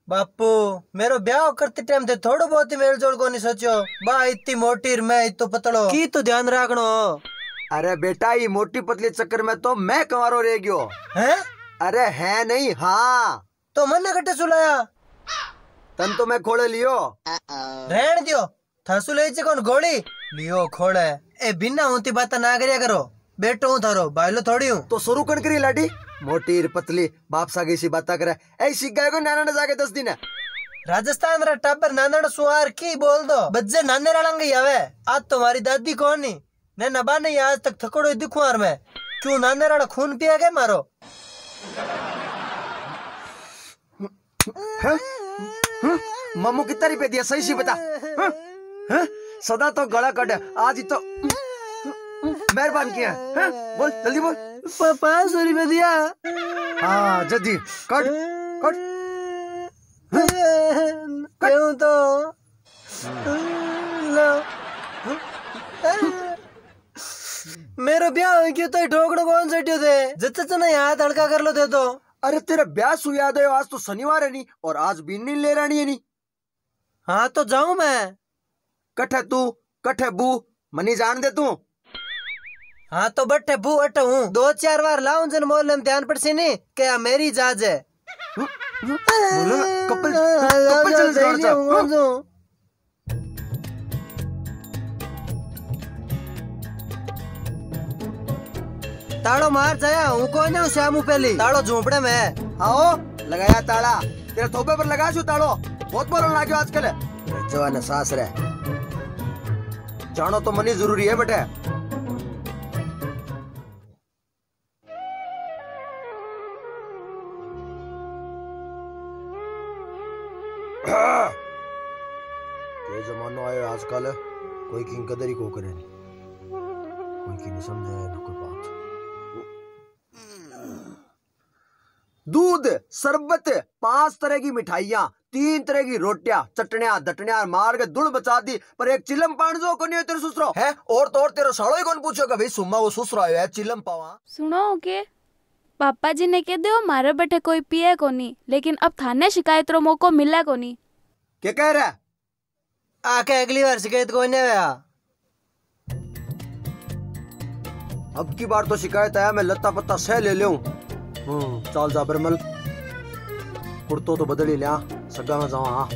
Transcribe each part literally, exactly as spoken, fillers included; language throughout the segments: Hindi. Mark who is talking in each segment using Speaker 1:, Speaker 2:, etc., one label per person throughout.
Speaker 1: बापू मेरो ब्याह करते टाइम थे थोड़ा बहुत ही मेल जोल को नहीं सोचो बा इतनी मोटी मैं इतो पतलो की तो ध्यान रखनो।
Speaker 2: अरे बेटा ये मोटी पतली चक्कर में तो मैं कंवारो रह गयो
Speaker 1: है।
Speaker 2: अरे है नहीं हाँ
Speaker 1: तो मन कटे सुलाया
Speaker 2: तन तो मैं खोले लियो
Speaker 1: रहन दियो थासु ले कौन गोली लियो खोले ए बिना होती बात ना करिया करो बेटो हूँ थारो बाइलो थोड़ी हूँ
Speaker 2: तो शुरू कर करी लाडी मोटी पतली बाप सागी सी बात करे ऐसी गाय को नाना जाके दस दिन है
Speaker 1: राजस्थान रा टाबर नाना सुवार की बोल दो बज्जे नाने रड़ंगे आवे आज तुम्हारी दादी कौन नहीं ने नबा नहीं आज तक थकोड़ो दिखुआर में क्यों नाने रड़ा खून पिया गए मारो
Speaker 2: मम्मू कितना रुपए दिया सही सी बता हा? हा? सदा तो गला कट आज ही तो मेहरबान किया हा? बोल जल्दी बोल
Speaker 1: पाँच सौ रुपए दिया
Speaker 2: हाँ जल्दी कट कट
Speaker 1: क्यों तो लो मेरो ब्याह क्यों तो ठोकड़ो कौन सटियो थे जितने तना याद हल्का कर लो थे तो
Speaker 2: अरे तेरा ब्याह सु याद है आज तो शनिवार है नहीं और आज भी नहीं ले रानी है नहीं
Speaker 1: हाँ तो जाऊं मैं
Speaker 2: कठे तू कठे बू मनी जान दे तू
Speaker 1: हाँ तो बट्टे बू अट हूँ दो चार बार लाऊं जन मोल ध्यान पड़ सी नहीं क्या मेरी जाज है
Speaker 2: बोलो कपल कपल चल जाओ
Speaker 1: ताड़ो मार जाया हूँ कौन है श्यामू पहली ताड़ो झोंपड़े में
Speaker 2: आओ लगाया ताला तेरे थोपे पर लगा छू ताड़ो बहुत बोलने लाग्यो आजकल जवान सास रे जानो तो मनी जरूरी है बेटे ये जमानो आयो आजकल कोई की कदर ही को करे नहीं कोई की नहीं समझे ना कोई बात दूध शरबत पांच तरह की मिठाइयाँ तीन तरह की रोटियां चटनियां दटनियां मार के दुड़ बचा दी पर एक चिलम पान जो को नहीं तेरे ससुरो है और तो और तेरा सालो ही कौन पूछेगा भाई सुम्मा वो ससुरो आयो है चिलम पावा
Speaker 3: सुनो के पापा जी ने कह दियो मारे बैठे कोई पिए को नहीं लेकिन अब थाने शिकायत रो मौको मिले को नहीं
Speaker 2: क्या कह रहा है
Speaker 1: आके अगली बार शिकायत कोई नहीं आया
Speaker 2: अब की बार तो शिकायत आया मैं लत्ता पत्ता सह ले लूं हम्म चल जा बरमल कुर्तो तो बदल ही लिया सगा में जाऊं हाँ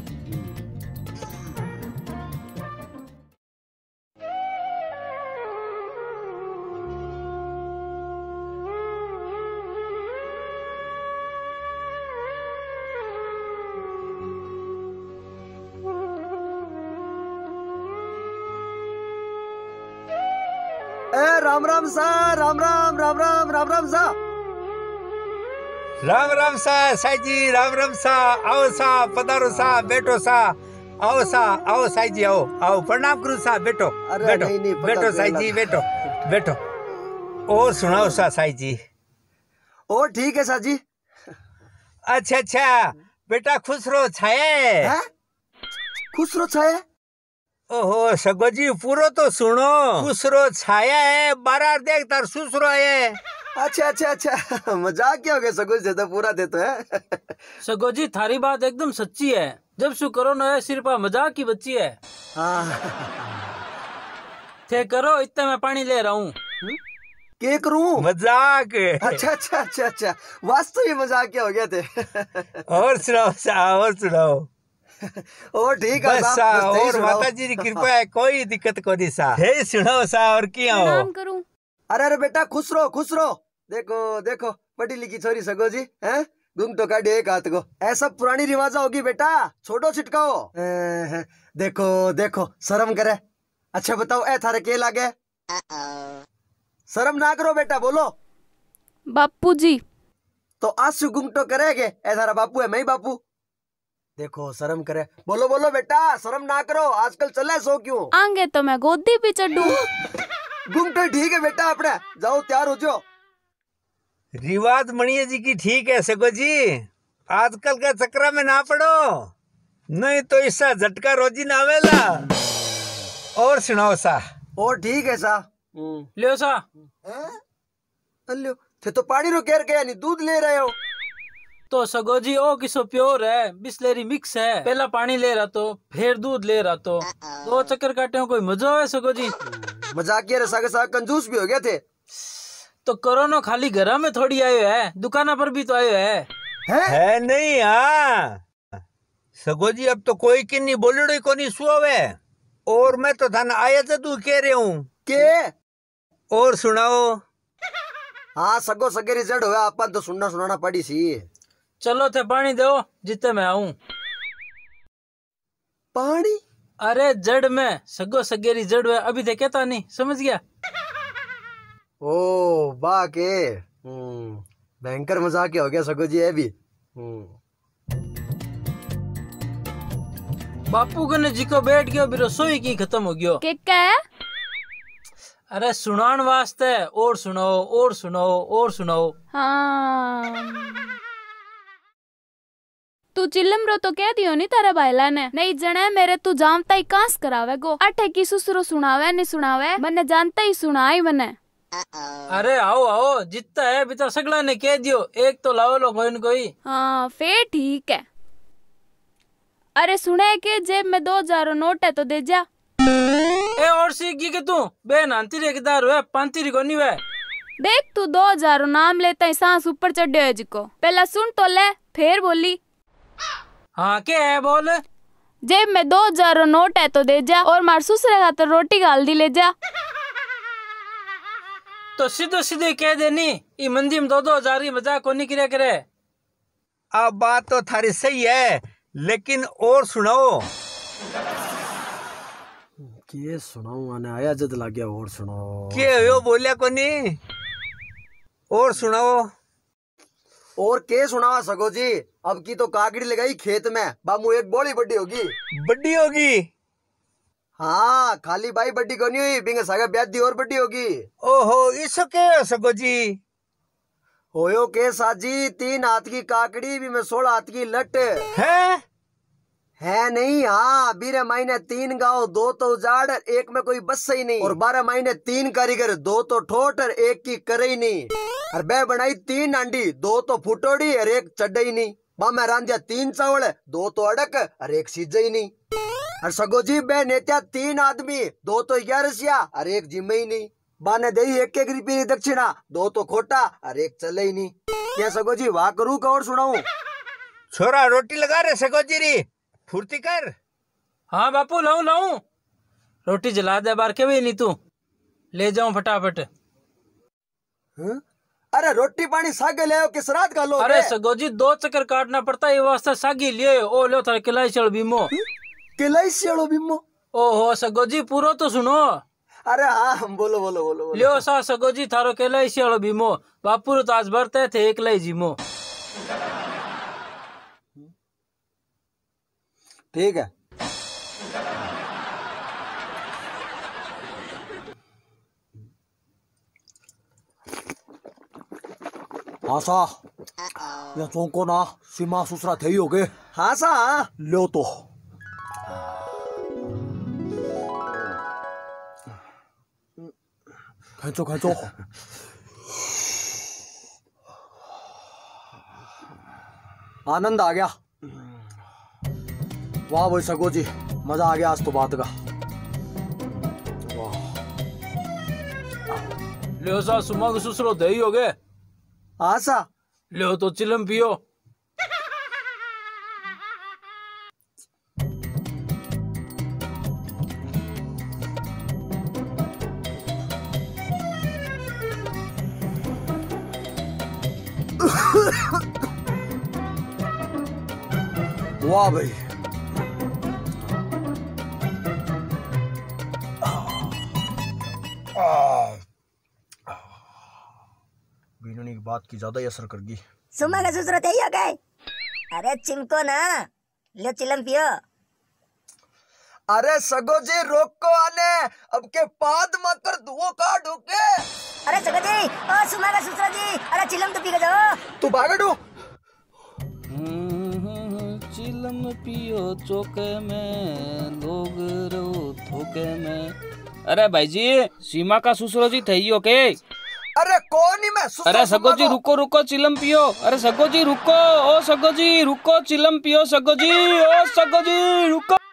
Speaker 2: ए राम राम सा राम राम राम राम राम राम सा
Speaker 4: राम राम सा साई जी राम राम सा आओ सा पधारो सा बैठो सा आओ सा आओ साई जी आओ आओ प्रणाम करो सा बैठो बैठो
Speaker 2: नहीं, नहीं,
Speaker 4: बैठो साई जी बैठो बैठो और सुनाओ सा साई जी
Speaker 2: ओ ठीक है सा जी
Speaker 4: अच्छा अच्छा बेटा खुश रहो छाए
Speaker 2: खुश रहो छाए
Speaker 4: ओहो सगो जी पूरो तो सुनो खुश रहो छाया है बारह देख तार सुसरो है
Speaker 2: अच्छा अच्छा अच्छा मजाक क्या हो गया सगो जी तो पूरा देते है
Speaker 5: सगो जी थारी बात एकदम सच्ची है जब शु करो न सिर्फ मजाक की बच्ची है
Speaker 2: हाँ
Speaker 4: थे करो इतना मैं पानी ले रहा हूँ
Speaker 2: के करूं
Speaker 4: मजाक
Speaker 2: अच्छा अच्छा अच्छा अच्छा वास्तव ये मजाक क्या हो गया थे
Speaker 4: और सुनाओ सा और सुनाओ
Speaker 2: और ठीक है
Speaker 4: बस सा और माता जी की कृपा है कोई दिक्कत को नहीं सा हे सुनाओ सा और क्या हो
Speaker 3: प्रणाम करूं
Speaker 2: अरे अरे बेटा खुश रहो खुश रहो देखो देखो पढ़ी लिखी छोरी सगो जी हैं गुंग तो काटे एक हाथ को ऐसा पुरानी रिवाजा होगी बेटा छोटो छिटकाओ देखो देखो शर्म करे अच्छा बताओ ए थारे के लागे शर्म ना करो बेटा बोलो
Speaker 3: बापू जी
Speaker 2: तो आंसू गुंग तो करेगे ए थारा बापू है मैं ही बापू देखो शर्म करे बोलो बोलो बेटा शर्म ना करो आजकल चले सो क्यों
Speaker 3: आंगे तो मैं गोदी पे चढ़ू
Speaker 2: गुंग तो ठीक है बेटा अपने जाओ तैयार हो जाओ
Speaker 4: रिवाज मणिया जी की ठीक है सगो जी आजकल का चक्रा में ना पड़ो नहीं तो इसका झटका रोजी ना आवेला और सुनाओ सा
Speaker 2: और ठीक है सा
Speaker 5: लियो सा
Speaker 2: लो थे तो पानी रो केर के नहीं दूध ले रहे हो
Speaker 5: तो सगो जी ओ किसो प्योर है, बिस्लेरी मिक्स है। पहला पानी ले रहा तो फिर दूध ले रहा तो दो चक्कर काटे हो, कोई मजा है सगो जी?
Speaker 2: मजाकिया रसा के साथ कंजूस भी हो गए थे।
Speaker 5: तो कोरोना खाली घर में थोड़ी आयो है, दुकाना पर भी तो आयो है।
Speaker 2: है,
Speaker 4: है नहीं? हाँ सगो जी, अब तो कोई किन्नी बोलड़ो को नहीं सुआवे। और मैं तो थाना आया था तू कह रहे हूँ
Speaker 2: के
Speaker 4: और सुनाओ।
Speaker 2: हाँ सगो सगेरी जड़ हुआ, अपन तो सुनना सुनाना पड़ी सी।
Speaker 5: चलो थे पानी दो जितने मैं आऊं।
Speaker 2: पानी?
Speaker 5: अरे जड़ में सगो सगेरी जड़ है, अभी देखे तो नहीं, समझ गया?
Speaker 2: ओ बा के हम्म भयंकर मजाक हो गया सगो जी। ये भी हम्म
Speaker 5: बापू कने जी को बैठ गयो, भी रसोई की खत्म हो गयो।
Speaker 3: के क्या है?
Speaker 5: अरे सुनान वास्ते और सुनाओ और सुनाओ और सुनाओ।
Speaker 3: हाँ तू चिल्लम रो तो कह दियो नहीं तारा भाईला ने, नहीं जने मेरे तू जानता ही कांस करावे गो। अठे की सुसरो सुनावे नहीं सुनावे, मने जानता ही सुनाई मने।
Speaker 5: अरे आओ आओ, जितना है बिता सगला ने कह दियो, एक तो लाओ लो कोई न कोई।
Speaker 3: हाँ फिर ठीक है। अरे सुने के जेब में दो हजार नोट है तो दे जा।
Speaker 5: ए और सीख गई के तू बेन आंती रे किदार हुए पांती री कोनी वे।
Speaker 3: देख तू दो हजार नाम लेता ही सांस ऊपर चढ़े है जिको। पहला सुन तो ले फिर बोली।
Speaker 5: हाँ क्या है बोल?
Speaker 3: जेब में दो हजार नोट है तो दे जा, और मार ससुरे खातर रोटी गाल दी ले जा।
Speaker 5: तो सीधे सीधे कह देनी, ई मंदी में दो दो हजार की मजाक कोनी किया करे।
Speaker 4: अब बात तो थारी सही है, लेकिन और सुनाओ।
Speaker 2: के सुनाऊं, आने आया जद लग गया। और सुनाओ।
Speaker 4: के हो बोलिया कोनी, और सुनाओ।
Speaker 2: और के सुनावा सगो जी? अब की तो काकड़ी लगाई खेत में, बामू एक बोली बड़ी होगी।
Speaker 4: बड्डी होगी?
Speaker 2: हाँ खाली बाई बड्डी कोनी हुई, बिंगे सागा ब्याह दी और बड्डी होगी।
Speaker 4: ओहो इसो के हो सगो जी?
Speaker 2: होयो के साजी, तीन हाथ की काकड़ी भी में सोलह हाथ की लट
Speaker 4: है।
Speaker 2: है नहीं? हाँ बीरे महीने तीन गाँव, दो तो उजाड़, एक में कोई बस ही नहीं। और बारह महीने तीन कारीगर, दो तो ठोट और एक की करे ही नहीं। और बे बनाई तीन अंडी, दो तो फुटोड़ी और एक चढ़ ही नहीं। बा मैं रांधिया तीन चावल, दो तो अड़क और एक सीज ही नहीं। और सगो जी बे नेत्या तीन आदमी, दो तो ग्यारसिया और एक जिम्मे ही नहीं। बा ने दही एक एक रुपये दक्षिणा, दो तो खोटा और एक चले ही नहीं। क्या सगो जी वाह करू का और सुनाऊं?
Speaker 4: छोरा रोटी लगा रहे सगो जी री, फुर्ती कर।
Speaker 5: हाँ बापू लाऊं लाऊं, रोटी जला दे बार के भी नहीं तू, ले जाऊं फटाफट।
Speaker 2: हाँ? अरे रोटी पानी सागे ले आओ कि श्राद्ध का लो?
Speaker 5: अरे सगो जी दो चक्कर काटना पड़ता है, वास्ते सागी लिए ओ लो थारे किलाई चल बीमो।
Speaker 2: किलाई चलो बिम्मो?
Speaker 5: ओहो सगो जी पूरो तो सुनो।
Speaker 2: अरे हाँ बोलो बोलो बोलो, बोलो।
Speaker 5: लियो सा सगो जी थारो किलाई चलो बीमो, बापू तो आज भरते थे एक लाई जीमो।
Speaker 2: ठीक है।
Speaker 6: आशा या चौंको ना, सीमा सुसरा थे ही हो गए।
Speaker 2: हाँ सा
Speaker 6: लो तो खींचो खींचो।
Speaker 2: आनंद आ गया।
Speaker 6: वाह भाई सगो जी, मजा आ गया आज तो बात का।
Speaker 5: लियो सा सुमा को सुसरो दही हो गए।
Speaker 2: हाँ सा
Speaker 5: लियो तो चिलम पियो।
Speaker 6: वाह भाई, बीननी की बात की ज्यादा ही असर कर गई।
Speaker 7: सुमा का ससुर थे ही हो गए। अरे चिमको ना, लो चिलम पियो।
Speaker 2: अरे सगो जी रोको आने, अब के पाद मत कर धुओं का ढोके।
Speaker 7: अरे सगो जी, ओ सुमा का ससुर जी, अरे चिलम तो पी के जाओ।
Speaker 2: तू भागे डू।
Speaker 5: चिलम पियो चौके में, लोग रो धोखे में। अरे भाई जी सीमा का ससुर जी थे ही हो के?
Speaker 2: अरे कौन ही मैं सुसरो
Speaker 8: अरे सगो जी
Speaker 2: सुमा को।
Speaker 8: रुको रुको चिलम पियो। अरे सगो जी रुको, ओ सगो जी रुको चिलम पियो। सगो जी, ओ सगो जी रुको।